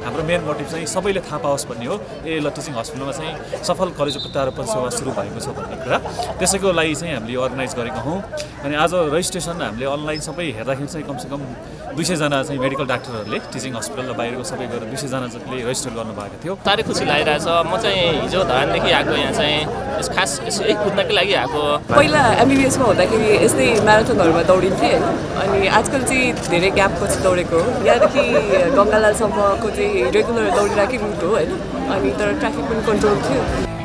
हाम्रो main motive चाहिँ सबैले थाहा पाओस् भन्ने हो। ल टिचिङ हस्पिटलमा चाहिँ सफल कलेज प्रत्यारोपण सेवा सुरु भएको छ भन्ने कुरा, त्यसैको लागि चाहिँ हामीले अर्गनाइज गरेका हौँ। अनि आज रजिस्ट्रेसन हामीले अनलाइन सबै हेर्दाखेरि चाहिँ कमसेकम 200 जना चाहिँ मेडिकल डाक्टरहरूले टिचिङ हस्पिटल र बाहिरको सबै गरेर 200 जनाले रजिस्टर गर्नुभएको थियो। साह्रै खुसी लागिरहेछ। म चाहिँ हिजो धरानदेखि आएको, यहाँ चाहिँ खास यसै कुद्नकै लागि आएको। पहिला एमबिबिएसमा हुँदाखेरि यस्तै म्याराथनहरूमा दौडिन्थेँ होइन, अनि आजकल चाहिँ धेरै ग्याप पछि दौडेको। यहाँदेखि गङ्गालालसम्मको चाहिँ रेगुलर दौडिरहेकै रुट हो होइन, अनि तर ट्राफिक पनि कन्ट्रोल थियो।